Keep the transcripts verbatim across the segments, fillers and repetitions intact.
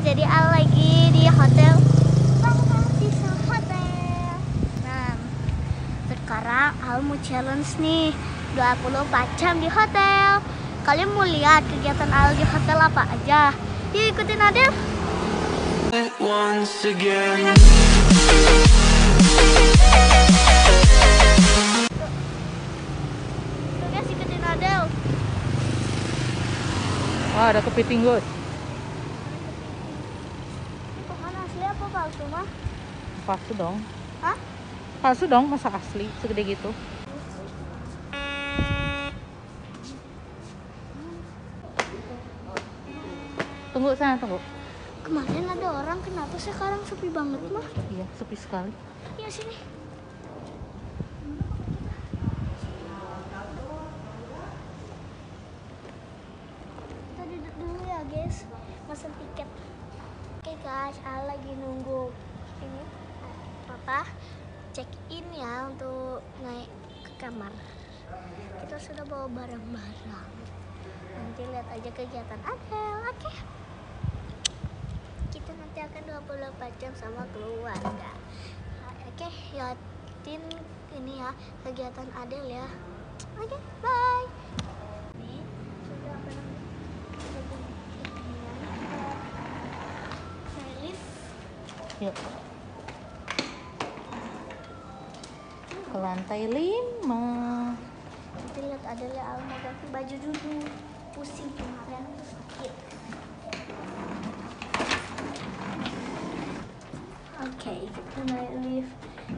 jadi Al lagi di hotel Paradiso Hotel. Nah, sekarang Al mau challenge nih dua puluh empat jam di hotel. Kalian mau lihat kegiatan Al di hotel apa aja? Yuk ikutin Adel. Once again. Tuh guys, ikutin Adel. Wah, ada kepiting, guys. Ini pohon asli apa palsu mah? Palsu dong. Hah? Palsu dong, masa asli segede gitu. Tunggu sana, tunggu. Kemarin ada orang, kenapa sekarang sepi banget mah? Iya, sepi sekali. Iya sini. Kita duduk dulu ya guys, mesen tiket. Oke guys, Al lagi nunggu ini papa check in ya untuk naik ke kamar. Kita sudah bawa barang-barang. Nanti lihat aja kegiatan Adel, oke? Kita nanti akan dua puluh empat jam sama keluarga. Oke, liatin ini ya kegiatan Adel ya. Oke, bye. Ini sudah apa namanya? Naik lift. Yuk. Ke lantai lima. Nanti lihat Adel ya, Al mau ganti baju dulu. Pusing kemarin tuh sakit. Oke, kita naik lift.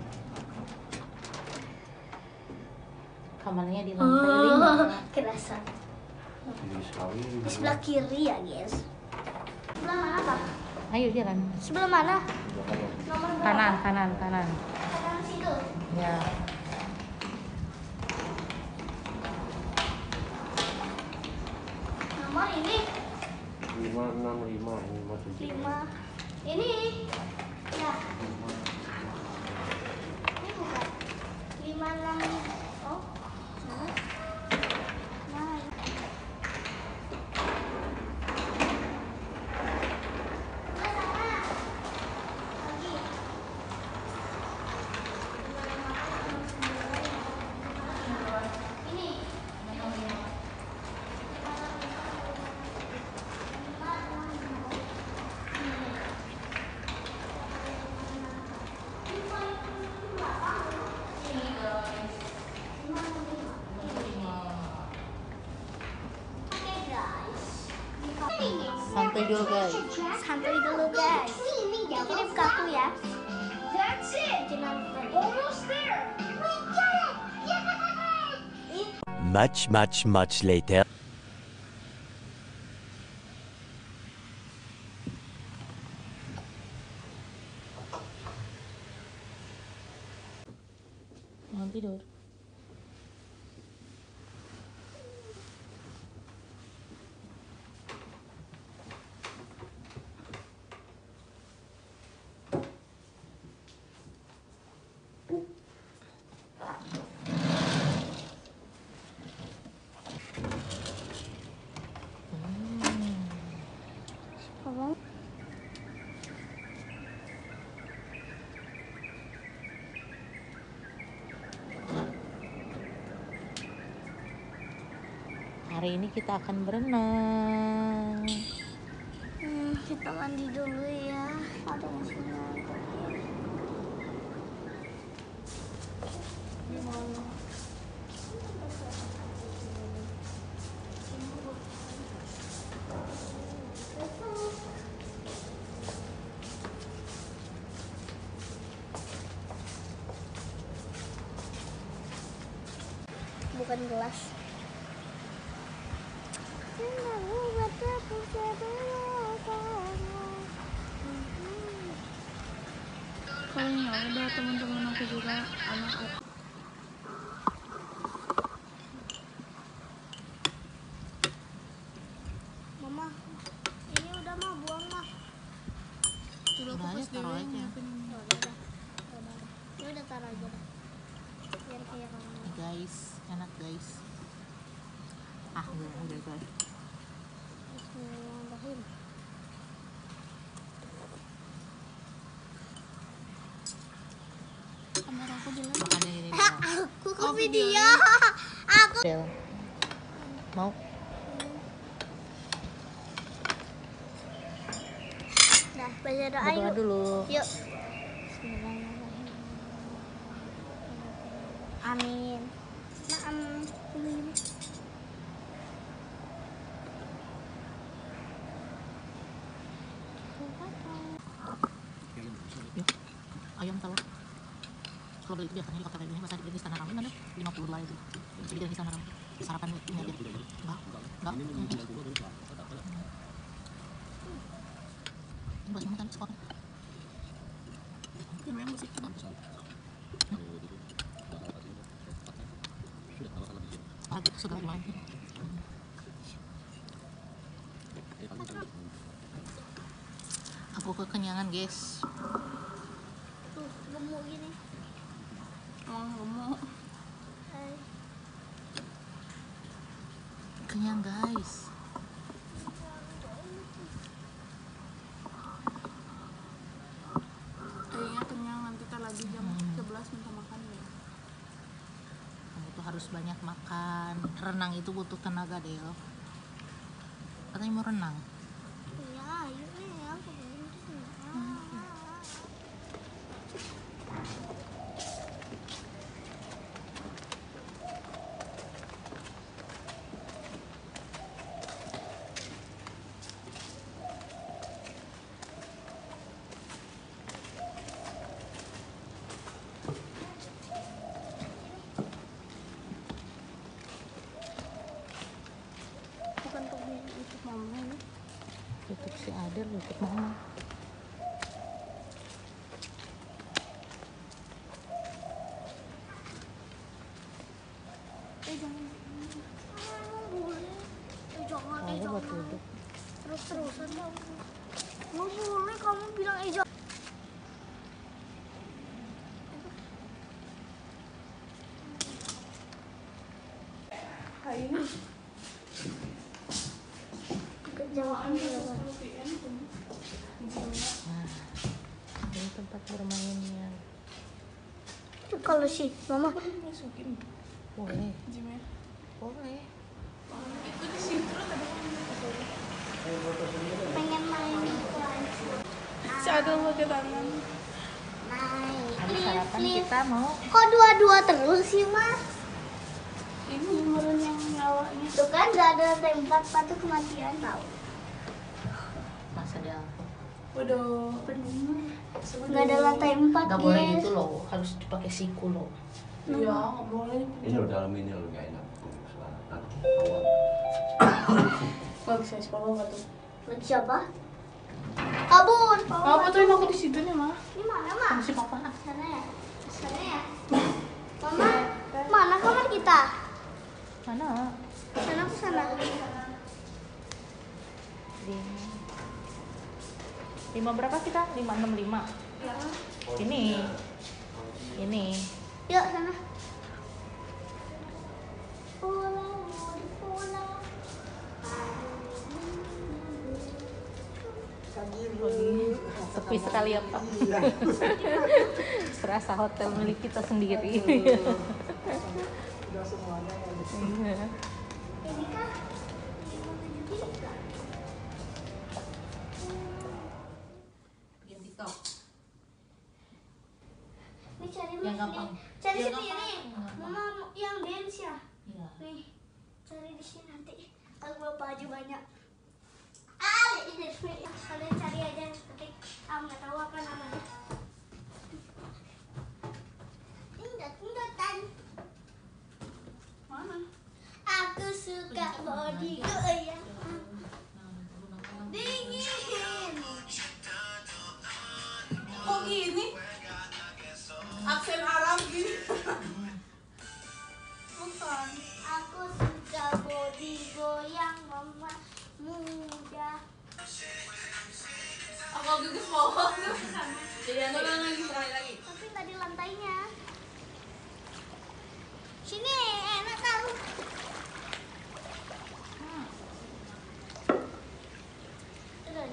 Kamarnya di lantai lima. Kerasa. Di sebelah kiri ya guys. Sebelah mana Kak? Ayo jalan. Sebelah mana? Nomor berapa? Kanan, kanan, kanan. Kanan situ. Ya. Nomor ini lima enam lima ini lima tujuh. lima. Ini ya. Ini bukan lima enam. Oh, mana? Nah, Santai dulu, guys. santai dulu guys. Ini buka aku ya. Jangan Much, much, much later. Mau tidur. Hari ini kita akan berenang. Hmm, kita mandi dulu ya. Ada mesin mandi. Bukan gelas. Kalau nggak ada teman-teman aku juga anak aku. Mama, ini udah mah buang mah. Udah aja taruh aja. Oh, udah, udah, udah. Ya udah taruh aja dah. Biar kayak kamu. Guys, enak guys. Ah, udah, udah guys. Bismillahirrahmanirrahim. aku ke video. Aku Del. Mau? Nah, baca doa Berdoa yuk. dulu. Yuk. Bismillahirrahmanirrahim. Amin. Maam. Ini. Ayam telur. Kalau beli itu biasanya di hotel ini masa di Istana Ramai mana? lima puluh dolar itu. Jadi di Istana Ramai. Sarapan ini aja. Enggak. Enggak. Ini buat makan sekolah. Ini memang musik. Ah, sudah gimana? Aku kekenyangan, guys. Tuh, gemuk gini. Emang gemuk. Hai. Kenyang, guys. Kayaknya kenyang, nanti kita lagi jam sebelas minta makan ya. Kamu tuh harus banyak makan. Renang itu butuh tenaga, Del. Katanya mau renang. Iya, yuk nih aku berhenti. Bukan untuk di YouTube mama ini. YouTube si Adel, YouTube mama. Eh jangan. Ah, boleh. Eh, jangan, eh, Kamu buat jangan. duduk. Terus-terusan kamu. Nggak boleh kamu bilang eh jangan. Hari ini Jangan. Nah, ini tempat bermainnya. Kalau sih, mama. masukin Boleh, gymnya. boleh. Itu di situ ada Pengen main. si Adel pakai tangan. Naik. Habis sarapan Lift, kita mau Kok dua-dua terus sih, Mas? Ini meren yang nyawanya. Tuh kan gak ada lantai empat, patut kematian tau. masa Del. Waduh. Gak ada lantai empat, Gak boleh guys. gitu loh, harus dipakai siku loh. Iya, nggak boleh. Ini loh dalam ini loh nggak enak. Nanti awal. Nggak bisa sekolah nggak tuh. Lagi siapa? Kabur. Apa tuh aku di situ nih mah? Ini mana, Mak? Masih papa. Sana ya? Sana ya? Mama, mana kamar kita? Mana? Sana ke sana. Lima. Lima berapa kita? Lima enam lima. Ya. Ini. Ini. Yuk sana. Pulang, pulang. Sepi sekali ya Pak. Serasa hotel milik kita sendiri. Ini kah? Bikin TikTok. Ini cari Yang nih, gampang. cari Yang sendiri. gampang, yang gampang. Mama yang dance ya. Iya. Nih, cari di sini nanti. Aku bawa baju banyak. Ah, ini kalian cari aja. Ketik, aku nggak tahu apa namanya. Tingkat, tingkatan. Mana? Aku suka body goyang. Dingin. Kok gini? Aksen Arab gini. Bukan. Aku suka body goyang mama muda. Aku gugus bawah tuh. Jadi aku lagi sekali lagi. Tapi nggak di lantainya. Sini enak tahu. Turun.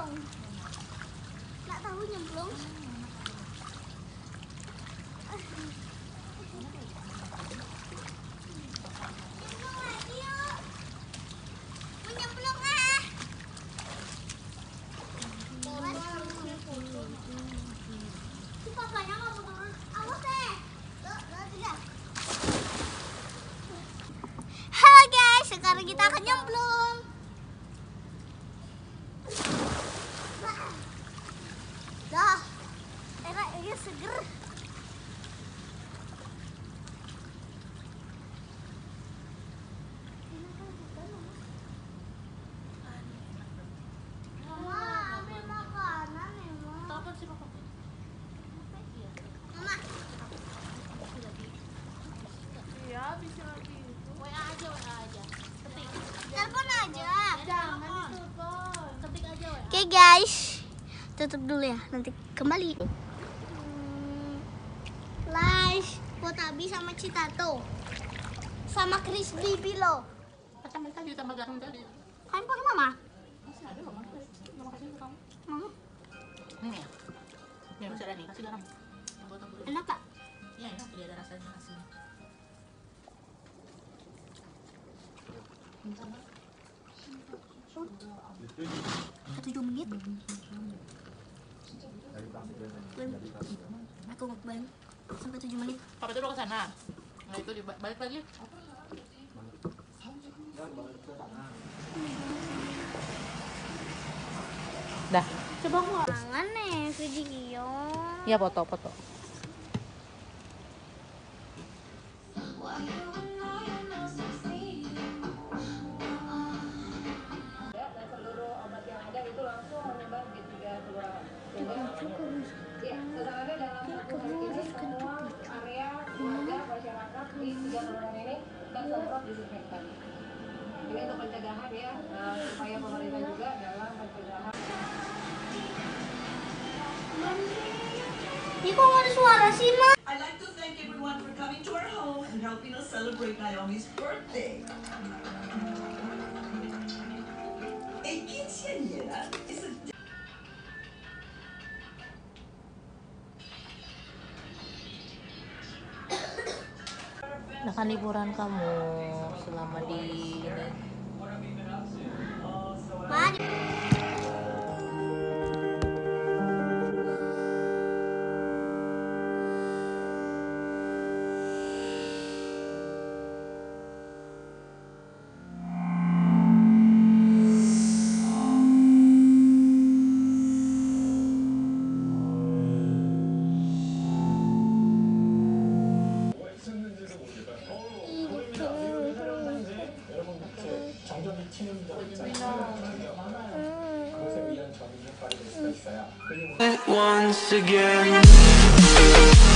nyemplung. Nggak tahu nyemplung. Menyemplung ah. Si papanya nggak mau turun. Awas deh. Tuh, tuh, tidak. Halo guys, sekarang kita akan nyemplung. Dah, enak ini seger. Mama, ambil makanan ya, Mama. Kapan sih papa? Mama, Iya, bisa lagi. W A aja, W A aja. Ketik. telepon aja. Jangan ditutup. Ketik aja, W A. Oke guys, tutup dulu ya, nanti kembali. Hmm, Live, Potabi sama Citato, sama Crispy Bilo. Kacang tadi tambah garam tadi. Kan pakai Mama? Masih ada loh, Mas. Mama kasih ke kamu. Mama, Ini ya. Ya masih ada nih, kasih garam. Yang buat aku. enak tak? Ya enak, dia ada rasanya asli. Tujuh menit. Aku mukbang sampai tujuh menit. Papa itu udah ke sana. Nah itu di- balik lagi. Dah. Coba aku kangen nih video. Ya foto, foto. Ini untuk pencegahan ya, eh, supaya pemerintah juga dalam pencegahan. Ini kok nggak ada suara sih, Ma? I'd like to thank everyone for coming to our home and helping us celebrate Naomi's birthday. A quinceañera is a Nah kan liburan kamu selama di Ma, 정전기 튀는 점 있잖아요. 그것에 의한 적응이 효과가 될 수가 있어요. Once again.